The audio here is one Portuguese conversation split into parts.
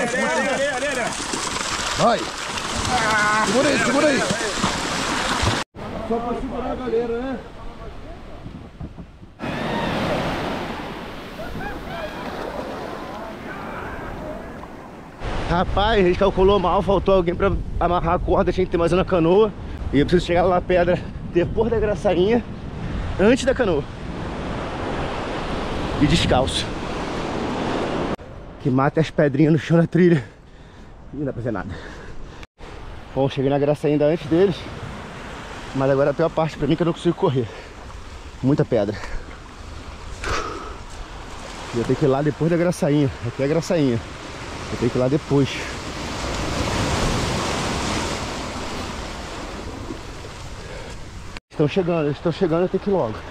Vai. Segura aí. Só pra segurar a galera, né? Rapaz, a gente calculou mal, faltou alguém pra amarrar a corda, tinha que ter mais uma canoa. E eu preciso chegar lá na pedra depois da graçainha, antes da canoa. E descalço. Que mata as pedrinhas no chão da trilha. E não dá pra ver nada. Bom, cheguei na graçainha ainda antes deles. Mas agora a pior parte pra mim é que eu não consigo correr. Muita pedra. E eu tenho que ir lá depois da graçainha. Aqui é a graçainha. Eu tenho que ir lá depois. Estão chegando, eu tenho que ir logo.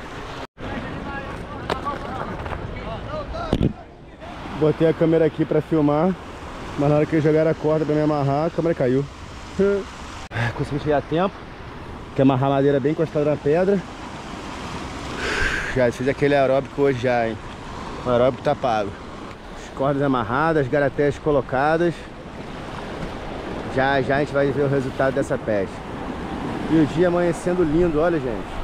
Botei a câmera aqui pra filmar, mas na hora que eles jogaram a corda pra me amarrar, a câmera caiu. Consegui chegar a tempo. Que amarrar a madeira bem encostada na pedra. Já fiz aquele aeróbico hoje já, hein? O aeróbico tá pago. As cordas amarradas, garateias colocadas. Já a gente vai ver o resultado dessa pesca. E o dia amanhecendo lindo, olha, gente.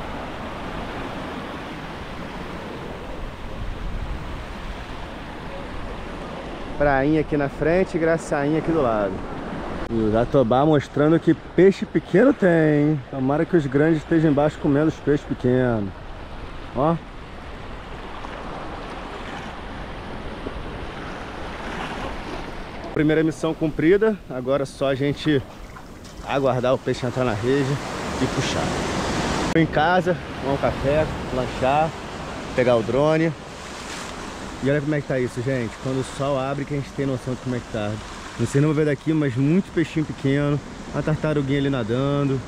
Prainha aqui na frente e graçainha aqui do lado. E o Jatobá mostrando que peixe pequeno tem. Tomara que os grandes estejam embaixo comendo os peixes pequenos. Ó. Primeira missão cumprida. Agora é só a gente aguardar o peixe entrar na rede e puxar. Vou em casa, tomar um café, lanchar, pegar o drone. E olha como é que tá isso, gente. Quando o sol abre que a gente tem noção de como é que tá. Não sei, não vou ver daqui, mas muito peixinho pequeno. Uma tartaruguinha ali nadando.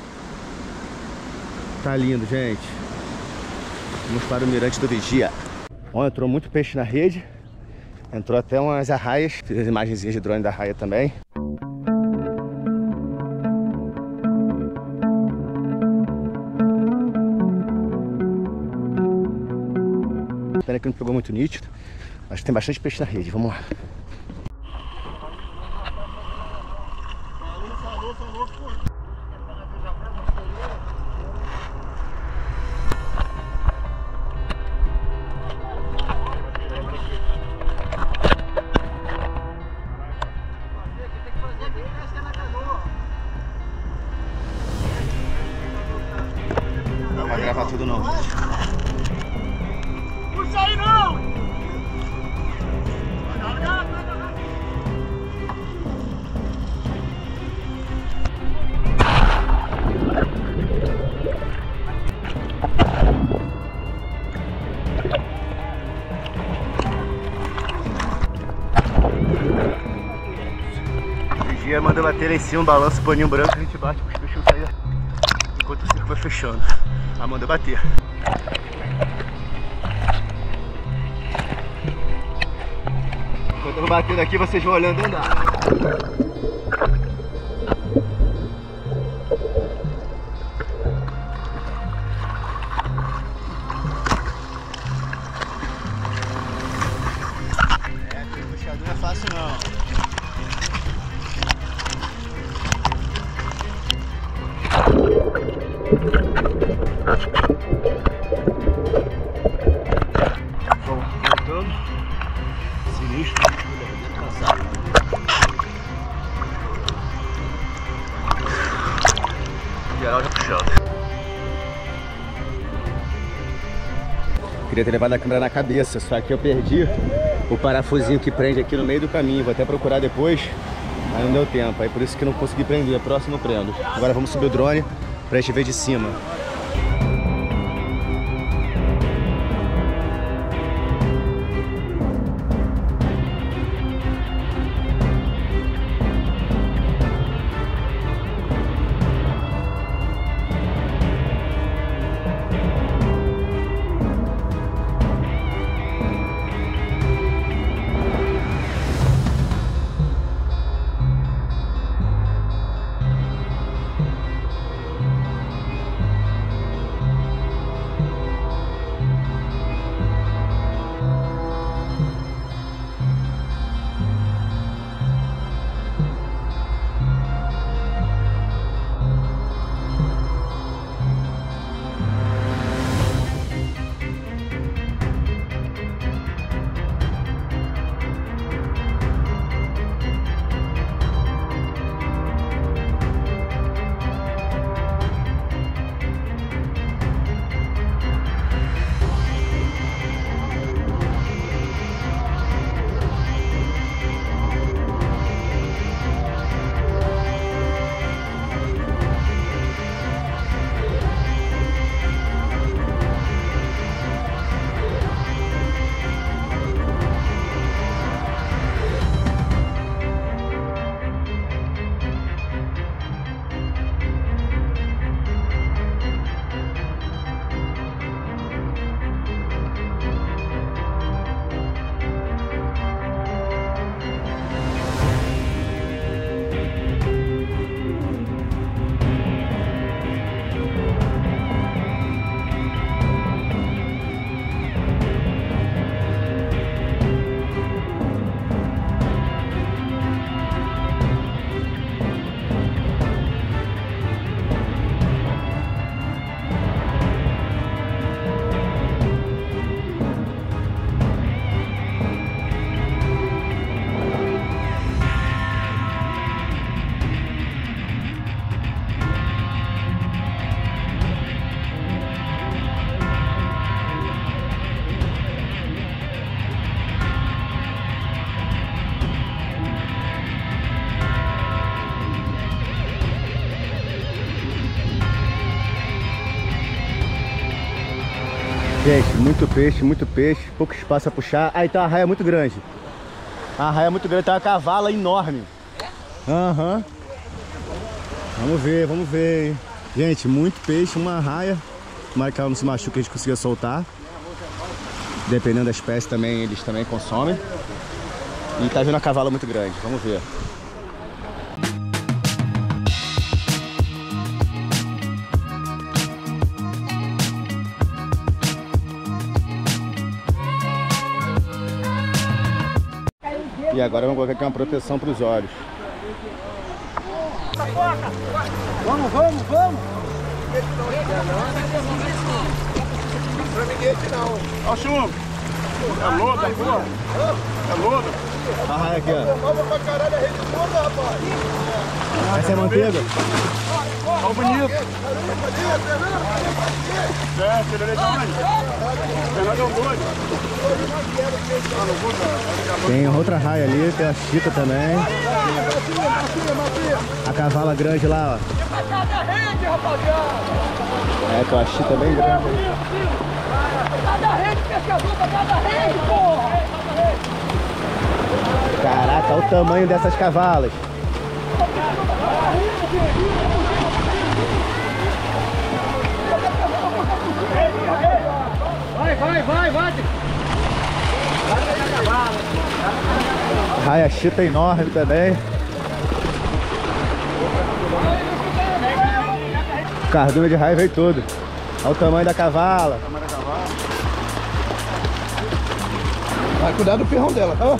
Tá lindo, gente. Vamos para o mirante do Vigia. Ó, entrou muito peixe na rede. Entrou até umas arraias. Fiz as imagenzinhas de drone da arraia também. Pena que não pegou muito nítido. Acho que tem bastante peixe na rede. Vamos lá. Não vai gravar tudo não. Puxa aí não! O Vigia manda bater lá em cima, balança o paninho branco, a gente bate para os peixes saírem enquanto o circo vai fechando. A manda bater. Enquanto eu vou batendo aqui, vocês vão olhando andar. Puxador não é fácil não. Voltando. Sinistro. Geral já puxando. Queria ter levado a câmera na cabeça, só que eu perdi o parafusinho que prende aqui no meio do caminho. Vou até procurar depois, mas não deu tempo. Aí por isso que não consegui prender. Próximo eu prendo. Agora vamos subir o drone pra gente ver de cima. Gente, muito peixe, pouco espaço a puxar. Ah, então a raia é muito grande. A raia é muito grande, tem uma cavala enorme. Aham. Vamos ver, hein? Gente, muito peixe, uma raia. Tomara que ela não se machuque, a gente consiga soltar. Dependendo da espécie também, eles também consomem. E tá vindo a cavala muito grande, vamos ver. E agora vamos colocar aqui uma proteção para os olhos. Vamos! Pra ninguém não. Ó o chumbo. É lodo, porra. É lodo. A raia aqui, ó. Nova pra caralho, a rede toda, rapaz. Essa é manteiga? Ó o bonito. É, filho de onde? Fernando é um doido. Tem outra raia ali, tem a chita também. A cavala grande lá, ó. É, com a chita bem grande. Cada rede, pescador, cada rede, porra! Caraca, olha o tamanho dessas cavalas. Vai! Raia chita enorme também. O cardume de raia veio todo. Olha o tamanho da cavala. Vai cuidar do ferrão dela, tá?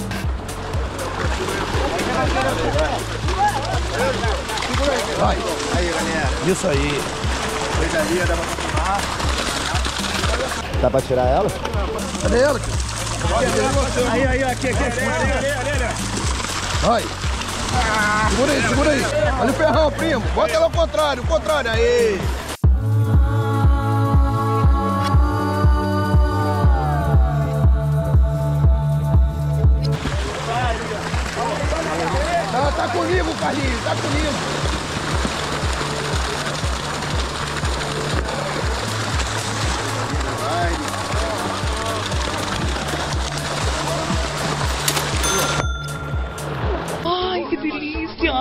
Vai. Aí, galera. Isso aí. Coisa ali, dá pra continuar. Dá pra tirar ela? Cadê ela? Aí, aqui. Vai. Segura aí. Olha o ferrão, primo. Bota ela ao contrário, aí. Tá comigo, Carlinhos, tá comigo. Ai, que delícia!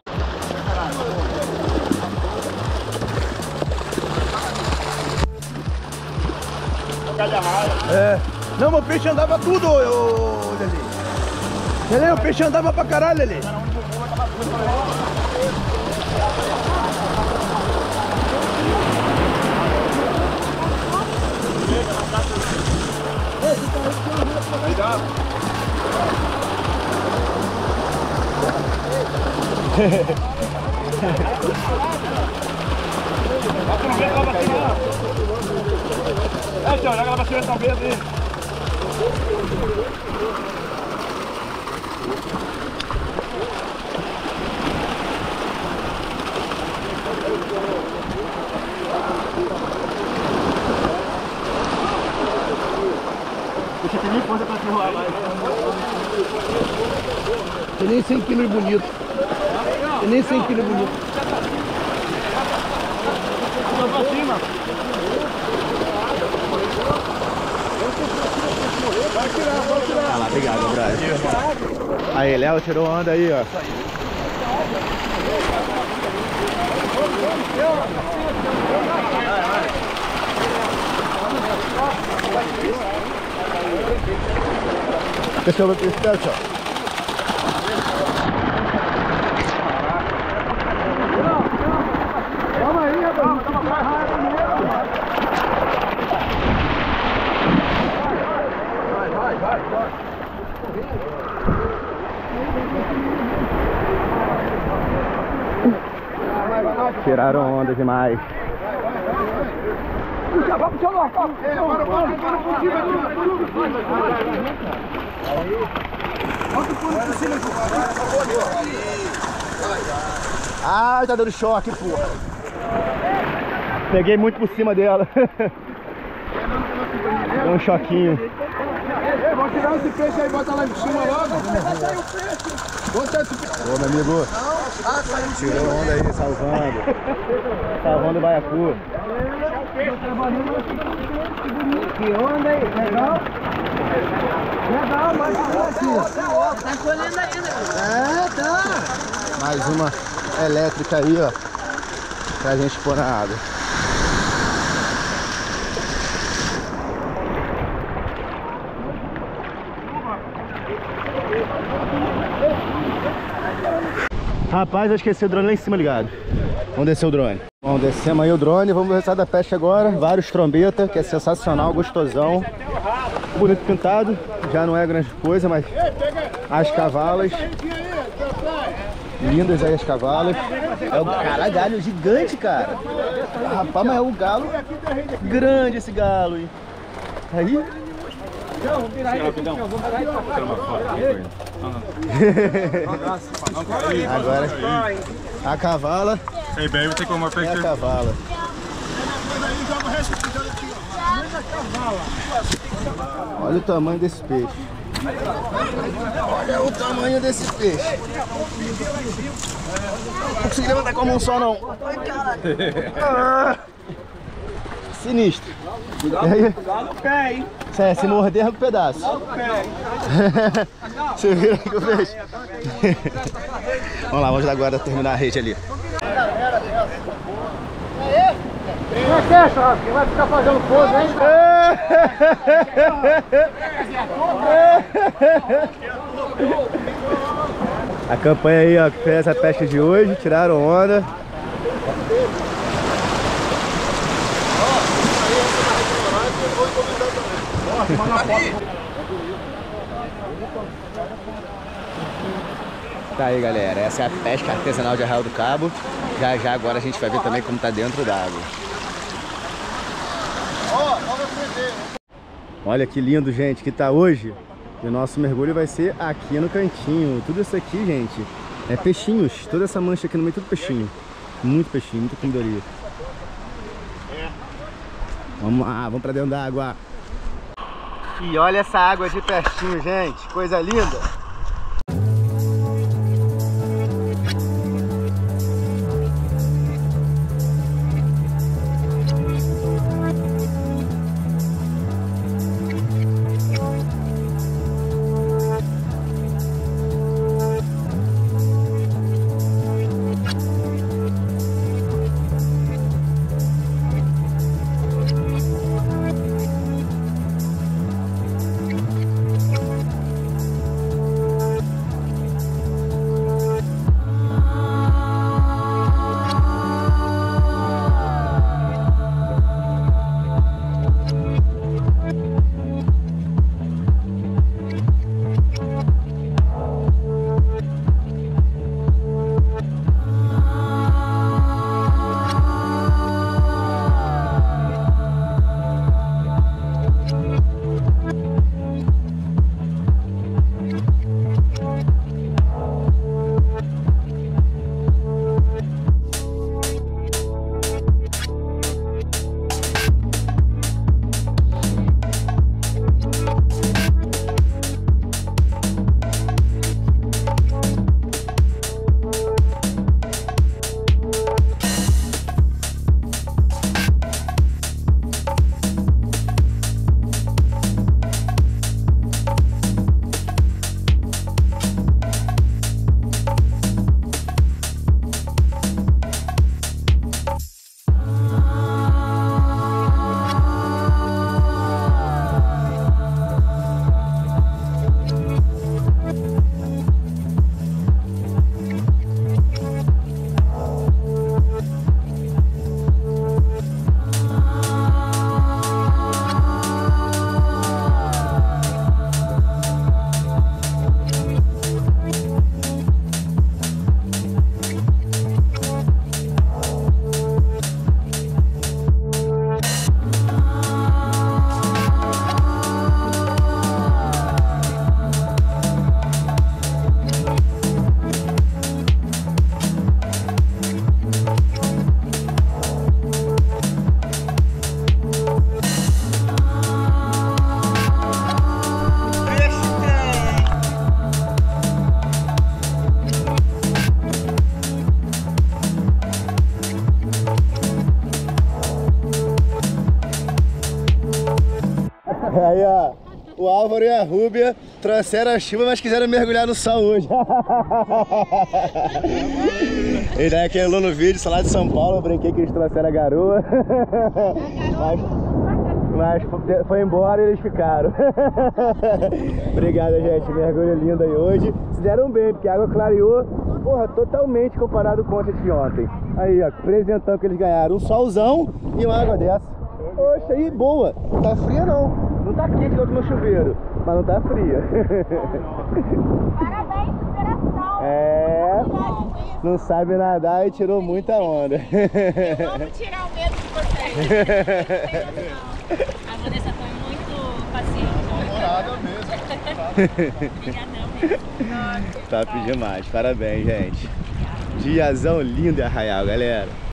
É. Não, mas o peixe andava tudo, ô Lelê. Lelê, o peixe andava pra caralho, Lelê. É, tio, olha aquela bacia também ali. Deixa eu ter nem força pra enrolar mais. Tem nem 100 quilos bonito. Tem nem 100 quilos bonito. Tô pra cima. Ah lá, obrigado, Brian. Aí, Léo tirou onda aí, ó. Deixa eu ver esse peixe, ó. Calma aí, rapaz. Vai. Tiraram onda demais. Puxa, vai puxar o local. Para por cima. Bota o pano por cima. Ah, tá dando choque, porra. Peguei muito por cima dela. Deu um choquinho. Vamos tirar esse peixe aí e bota lá em cima logo. Vai sair o peixe. Bota esse peixe. Ô, meu amigo. Tirou onda aí, salvando o baiacu. Que onda aí, legal? Legal, mas tá colhendo ainda. Tá. Mais uma elétrica aí, ó, pra gente pôr na água. Rapaz, eu esqueci o drone lá em cima ligado. Vamos descer o drone. Bom, descemos aí o drone, vamos ver o resultado da pesca agora. Vários trombetas, que é sensacional, gostosão. Bonito pintado, já não é grande coisa, mas as cavalas. Lindas aí as cavalas. É o caralho, galho gigante, cara. Rapaz, mas é o galo grande esse galo, hein? Aí. Agora a cavala. Ei, bem, você como É a cavala. Olha o tamanho desse peixe. Olha o tamanho desse peixe. Não consegui levantar com a mão só, não. Ah, sinistro. Galo pé, hein? Se morder, arranca um pedaço. Você vira que eu vejo. Vamos lá, vamos agora terminar a rede ali. Não é que, churrasco? Quem vai ficar fazendo pose, hein? A campanha aí, ó, que fez essa pesca de hoje, tiraram onda. Tá aí, galera, essa é a pesca artesanal de Arraial do Cabo. Já já agora a gente vai ver também como tá dentro d'água. Olha que lindo, gente, que tá hoje. E o nosso mergulho vai ser aqui no cantinho. Tudo isso aqui, gente, é peixinhos. Toda essa mancha aqui no meio, tudo peixinho. Muito peixinho, muita comidoria. Vamos lá, vamos pra dentro da água. E olha essa água de pertinho, gente. Coisa linda. Aí, ó. O Álvaro e a Rúbia trouxeram a chuva, mas quiseram mergulhar no sol hoje. Ele é aquele no vídeo, só lá de São Paulo, eu brinquei que eles trouxeram a garoa. Mas foi embora e eles ficaram. Obrigado, gente. Mergulho lindo aí hoje. Se deram bem, porque a água clareou, porra, totalmente comparado com ontem de ontem. Aí, ó, presentão que eles ganharam. Um solzão e uma água dessa. Poxa, aí boa. Não tá fria não. Não tá quente igual no chuveiro, mas não tá fria. Parabéns, superação. É, não sabe nadar e tirou muita onda. Vamos tirar o medo de vocês. A Vanessa foi muito paciente. Namorada mesmo. Obrigadão mesmo. Top demais, parabéns, gente. Diazão lindo e Arraial, galera.